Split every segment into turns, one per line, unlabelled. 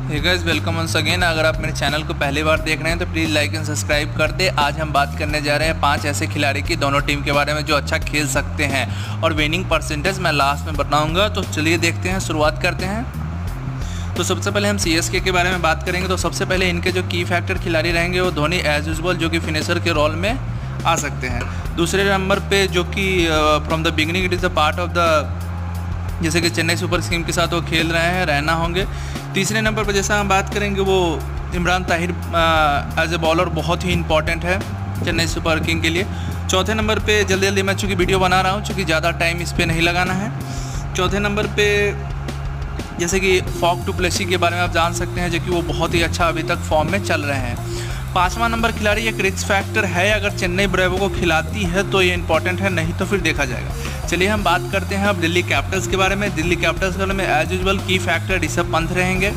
हे guys, welcome once again. अगर आप मेरे चैनल को पहली बार देख रहे हैं तो प्लीज़ लाइक एंड सब्सक्राइब कर दे। आज हम बात करने जा रहे हैं 5 ऐसे खिलाड़ी की दोनों टीम के बारे में जो अच्छा खेल सकते हैं और विनिंग परसेंटेज मैं लास्ट में बताऊंगा। तो चलिए देखते हैं, शुरुआत करते हैं। तो सबसे पहले हम सीएसके के बारे में बात करेंगे। तो सबसे पहले इनके जो की फैक्टर खिलाड़ी रहेंगे वो धोनी एज यूजुअल, जो कि फिनिशर के रोल में आ सकते हैं। दूसरे नंबर पे जो कि from the beginning it is a part of the, जैसे कि चेन्नई सुपर किंग्स के साथ वो खेल रहे हैं, रहना होंगे। तीसरे नंबर पर जैसा हम बात करेंगे वो Imran Tahir as a bowler बहुत ही इंपॉर्टेंट है चेन्नई सुपर किंग्स के लिए। चौथे नंबर पे जल्दी जल्दी मैं चूँकि वीडियो बना रहा हूँ, चूँकि ज़्यादा टाइम इस पर नहीं लगाना है। चौथे नंबर पे जैसे कि फॉफ डू प्लेसी के बारे में आप जान सकते हैं, जो कि वो बहुत ही अच्छा अभी तक फॉर्म में चल रहे हैं। 5वां नंबर खिलाड़ी एक रिस्क फैक्टर है, अगर चेन्नई ब्रेवो को खिलाती है तो ये इंपॉर्टेंट है, नहीं तो फिर देखा जाएगा। चलिए हम बात करते हैं अब दिल्ली कैपिटल्स के बारे में। दिल्ली कैपिटल्स के बारे में as usual key factor Rishabh Pant रहेंगे।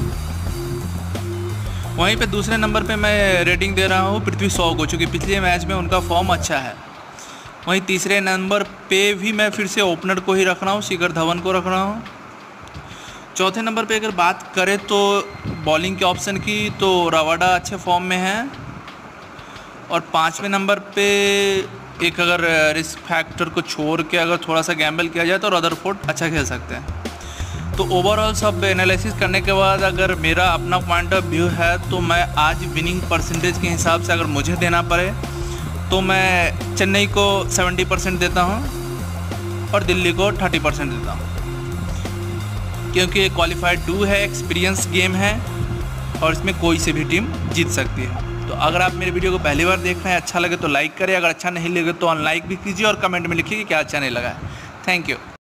वहीं पे दूसरे नंबर पे मैं रेटिंग दे रहा हूँ पृथ्वी शॉ को, चूँकि पिछले मैच में उनका फॉर्म अच्छा है। वहीं तीसरे नंबर पे भी मैं फिर से ओपनर को ही रख रहा हूँ, शिखर धवन को रख रहा हूँ। चौथे नंबर पे अगर बात करें तो बॉलिंग के ऑप्शन की, तो रवाडा अच्छे फॉर्म में है। और 5वें नंबर पे एक अगर रिस्क फैक्टर को छोड़ के अगर थोड़ा सा गैम्बल किया जाए तो रदरफोर्ड अच्छा खेल सकते हैं। तो ओवरऑल सब एनालिसिस करने के बाद अगर मेरा अपना पॉइंट ऑफ व्यू है तो मैं आज विनिंग परसेंटेज के हिसाब से अगर मुझे देना पड़े तो मैं चेन्नई को 70% देता हूँ और दिल्ली को 30% देता हूँ, क्योंकि क्वालिफाइड 2 है, एक्सपीरियंस गेम है और इसमें कोई से भी टीम जीत सकती है। तो अगर आप मेरे वीडियो को पहली बार देख रहे हैं, अच्छा लगे तो लाइक करें, अगर अच्छा नहीं लगे तो अनलाइक भी कीजिए और कमेंट में लिखिए कि क्या अच्छा नहीं लगा है। Thank you.